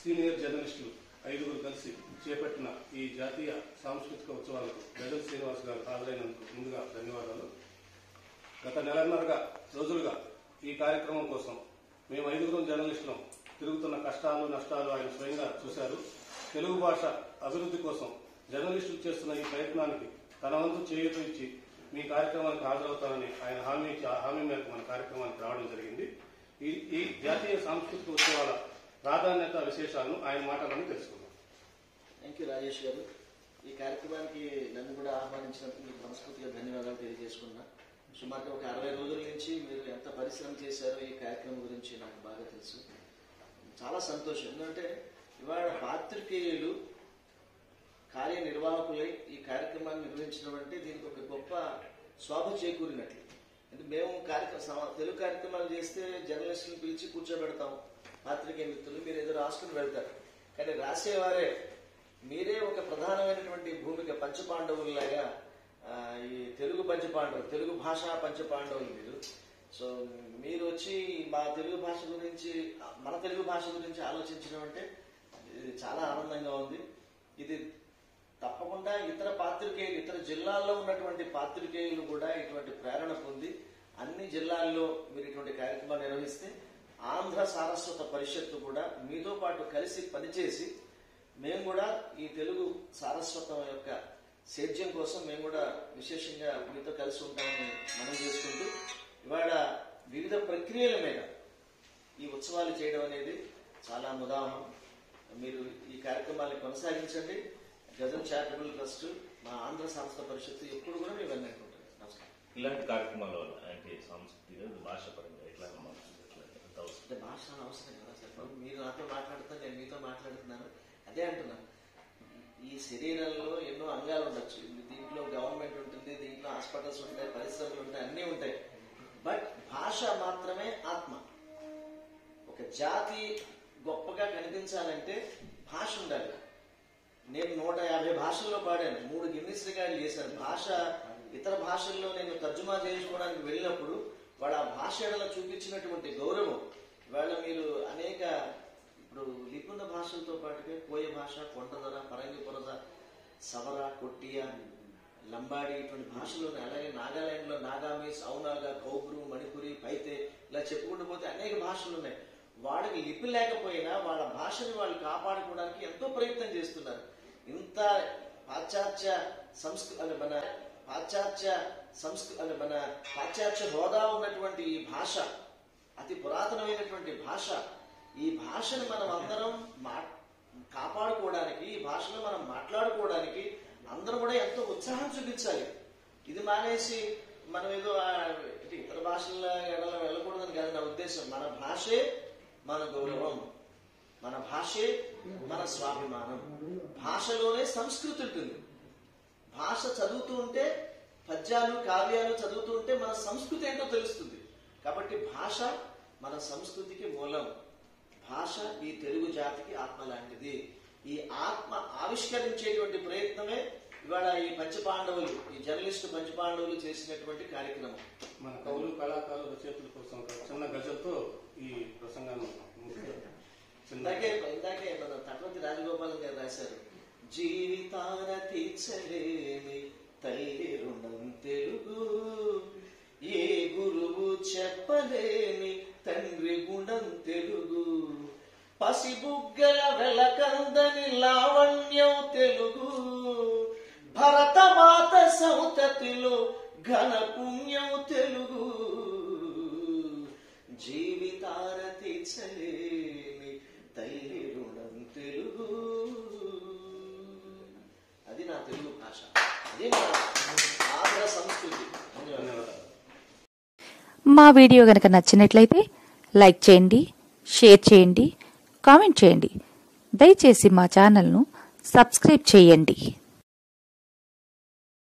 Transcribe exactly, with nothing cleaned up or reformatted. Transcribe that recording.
Senior జర్నలిస్టులు ఐదుగురు కలిసి చేపట్టిన ఈ జాతీయ సాంస్కృతిక ఉత్సవాలకు గజల్ శ్రీనివాస్ గారు హాజరైనందుకు ముందుగా ధన్యవాదాలు. గత నెలన్నరగా రోజులుగా ఈ కార్యక్రమం కోసం మేము ఐదుగురు జర్నలిస్టులు తిరుగుతున్న కష్టాలు నష్టాలు ఆయన స్వయంగా చూశారు. తెలుగు భాష అభివృద్ధి కోసం జర్నలిస్టులు చేస్తున్న ఈ ప్రయత్నానికి తన వంతు చేయూత ఇచ్చి మీ కార్యక్రమానికి హాజరవుతానని ఆయన హామీ ఇచ్చి ఆ హామీ మేరకు మన కార్యక్రమానికి రావడం జరిగింది. ఈ ఈ జాతీయ సాంస్కృతిక ఉత్సవాల ప్రాధాన్యత విశేషాలను ఆయన మాటలను తెలుసుకుందాం. థ్యాంక్ యూ రాజేష్ గారు. ఈ కార్యక్రమానికి నన్ను కూడా ఆహ్వానించినందుకు మీకు మనస్ఫూర్తిగా ధన్యవాదాలు తెలియజేసుకున్నా. సుమారు ఒక అరవై రోజుల నుంచి మీరు ఎంత పరిశ్రమ చేశారో ఈ కార్యక్రమం గురించి నాకు బాగా తెలుసు. చాలా సంతోషం. ఎందుకంటే ఇవాళ పాత్రికేయులు కార్యనిర్వాహకులై ఈ కార్యక్రమాన్ని నిర్వహించడం అంటే దీనికి ఒక గొప్ప శోభ చేకూరినట్లు. అంటే మేము కార్యక్రమ తెలుగు కార్యక్రమాలు చేస్తే జర్నలిస్టులను పిలిచి కూర్చోబెడతాం, పాత్రికేయ మిత్రులు మీరు ఏదో రాసుకుని వెళ్తారు. కానీ రాసేవారే మీరే ఒక ప్రధానమైనటువంటి భూమిక పంచపాండవుల్లాగా ఈ తెలుగు పంచపాండవులు, తెలుగు భాషా పంచపాండవులు మీరు. సో మీరు వచ్చి మా తెలుగు భాష గురించి, మన తెలుగు భాష గురించి ఆలోచించడం అంటే ఇది చాలా ఆనందంగా ఉంది. ఇది తప్పకుండా ఇతర పాత్రికేయులు, ఇతర జిల్లాల్లో ఉన్నటువంటి పాత్రికేయులు కూడా ఇటువంటి ప్రేరణ పొంది అన్ని జిల్లాల్లో మీరు ఇటువంటి కార్యక్రమాలు నిర్వహిస్తే ఆంధ్ర సారస్వత పరిషత్తు కూడా మీతో పాటు కలిసి పనిచేసి మేము కూడా ఈ తెలుగు సారస్వతం యొక్క సేద్యం కోసం మేము కూడా విశేషంగా మీతో కలిసి ఉంటామని మనం చేసుకుంటూ ఇవాళ వివిధ ప్రక్రియల మీద ఈ ఉత్సవాలు చేయడం అనేది చాలా ముదాహం. మీరు ఈ కార్యక్రమాన్ని కొనసాగించండి. గజల్ చారిటబుల్ ట్రస్ట్, మా ఆంధ్ర సారస్వత పరిషత్తు ఎప్పుడు కూడా మేము వెన్నట్టుకుంటాం. నమస్కారం. ఇలాంటి కార్యక్రమాల వల్ల అంటే సంస్కృతి భాష పరంగా ఎట్లా అంటే భాష అవసరం కదా సార్. మీరు నాతో మాట్లాడుతున్నారు, నేను మీతో మాట్లాడుతున్నాను. అదే అంటున్నాను, ఈ శరీరంలో ఎన్నో అంగాలు ఉండొచ్చు. దీంట్లో గవర్నమెంట్ ఉంటుంది, దీంట్లో హాస్పిటల్స్ ఉంటాయి, పరిశ్రమలు ఉంటాయి, అన్నీ ఉంటాయి. బట్ భాష మాత్రమే ఆత్మ. ఒక జాతి గొప్పగా కనిపించాలంటే భాష ఉండాలి. నేను నూట యాభై భాషల్లో పాడాను, మూడు గిన్నిస్ రికార్డులు చేశాను. భాష ఇతర భాషల్లో నేను తర్జుమా చేయించుకోవడానికి వెళ్ళినప్పుడు వాడు ఆ భాష ఎడల చూపించినటువంటి గౌరవం ఇవాళ మీరు అనేక ఇప్పుడు లిపుణ భాషలతో పాటుగా కోయ భాష, కొండదర, పరంగిపురద, సవర, కొట్టియ, లంబాడి ఇటువంటి భాషలు ఉన్నాయి. అలాగే నాగాలాండ్ లో నాగామీస్, ఔనాగా, కౌబ్రు, మణిపురి, పైతే ఇలా చెప్పుకుంటూ పోతే అనేక భాషలు ఉన్నాయి. వాళ్ళకి లిపి లేకపోయినా వాళ్ళ భాషని వాళ్ళు కాపాడుకోవడానికి ఎంతో ప్రయత్నం చేస్తున్నారు. ఇంత పాశ్చాత్య సంస్కృతి మన పాశ్చాత్య సంస్కృతి మన పాశ్చాత్య హోదా ఉన్నటువంటి ఈ భాష, అతి పురాతనమైనటువంటి భాష, ఈ భాషను మనం అందరం మా కాపాడుకోవడానికి, ఈ భాషను మనం మాట్లాడుకోవడానికి అందరూ కూడా ఎంతో ఉత్సాహం చూపించాలి. ఇది మానేసి మనం ఏదో ఇతర భాషల ఎడల వెళ్ళకూడదని కాదు నా ఉద్దేశం. మన భాషే మన గౌరవం, మన భాషే మన స్వాభిమానం. భాషలోనే సంస్కృతి ఉంటుంది. భాష చదువుతూ ఉంటే, పద్యాలు కావ్యాలు చదువుతూ ఉంటే మన సంస్కృతి ఏంటో తెలుస్తుంది. కాబట్టి భాష మన సంస్కృతికి మూలం. భాష ఈ తెలుగు జాతికి ఆత్మ లాంటిది. ఈ ఆత్మ ఆవిష్కరించేటువంటి ప్రయత్నమే ఇవాళ ఈ పంచపాండవులు, ఈ జర్నలిస్టు పంచపాండవులు చేసినటువంటి కార్యక్రమం. మన కవులు, కళాకారుల చేతుల కోసం చిన్న గజలతో ఈ ప్రసంగాన్ని ఇందాకే ఇందాకే మన తటవర్తి రాజగోపాలం గారు రాశారు, జీవితాన తీర్చలేని తల్లి రుణం తెలుగు, ఏ గురువు చెప్పలేని తండ్రి గుణం తెలుగు, పసిబుగ్గల వెలకందని లావణ్యం తెలుగు, భరతమాత సంతతిలో ఘన పుణ్యం తెలుగు, జీవితాన తీర్చలేని తల్లి రుణం తెలుగు. అది నా తెలుగు భాష, అది నా ఆంధ్ర సంస్కృతి. మా వీడియో గనక నచ్చినట్లయితే లైక్ చేయండి, షేర్ చేయండి, కామెంట్ చేయండి. దయచేసి మా ఛానల్ను సబ్స్క్రైబ్ చేయండి.